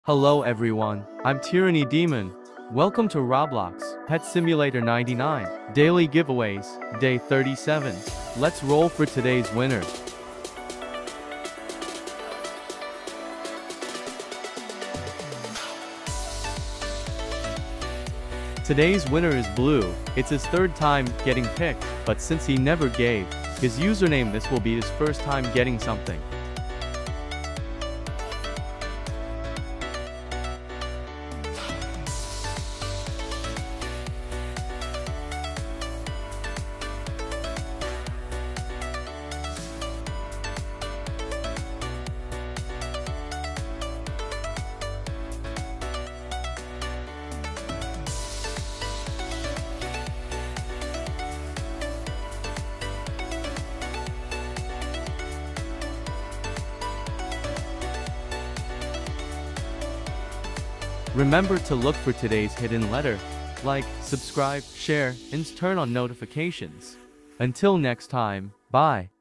Hello everyone, I'm Tyranny Demon. Welcome to Roblox Pet Simulator 99 Daily Giveaways, Day 37. Let's roll for today's winner. Today's winner is Blue. It's his third time getting picked, but since he never gave his username, this will be his first time getting something. Remember to look for today's hidden letter. Like, subscribe, share, and turn on notifications. Until next time, bye.